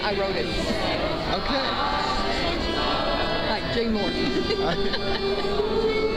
I wrote it. Okay. Like Jay Morton.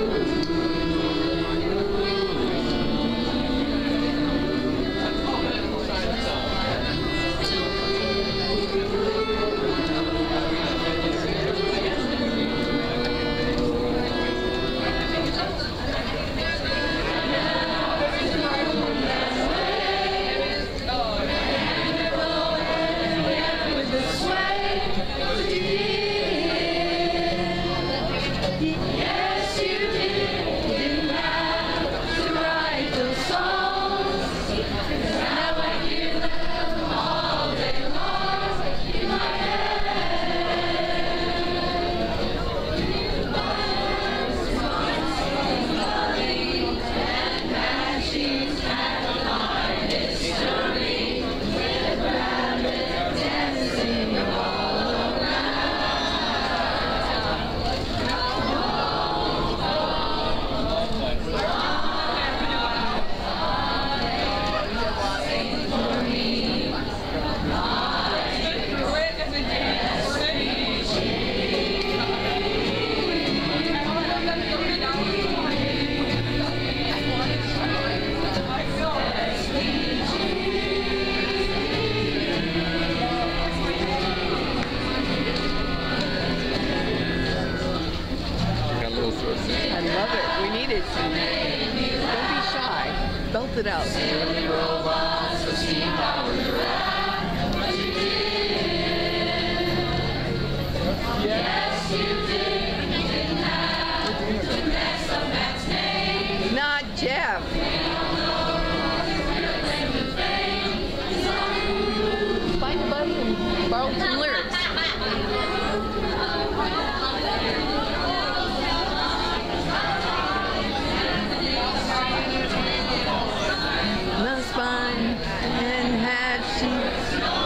Belt it out. Robots of Steam Powered Giraffe. What you did. Yes, you did. You didn't have to mess up Matt's name. Not Jeff. Find a buddy and borrow some lyrics. The spine and Hatchy.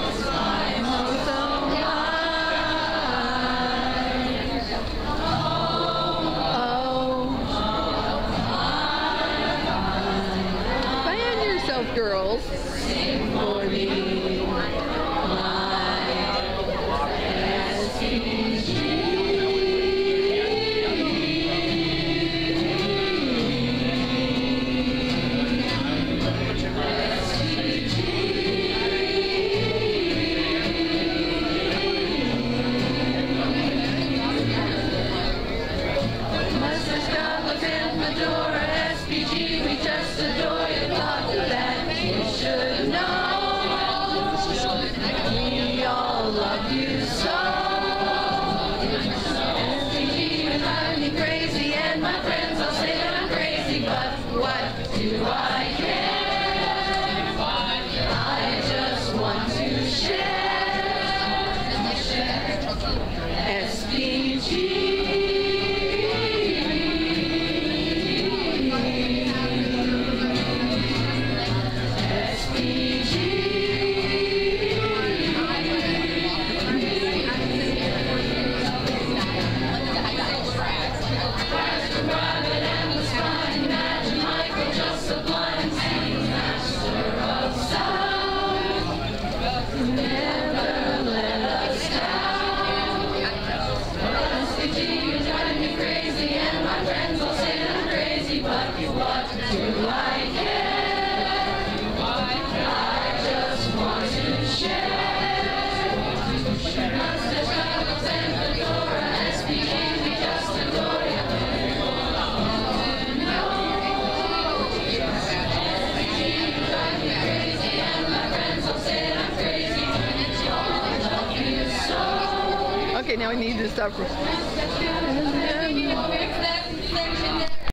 Fan yourself, girls. Sing for me, my S.P.G. S.P.G, we just adore you, thought that you should know. We all love you so. S.P.G, you drive me crazy, and my friends all say that I'm crazy, but what do I care? I just want to share. S.P.G. Okay, now we need to stop.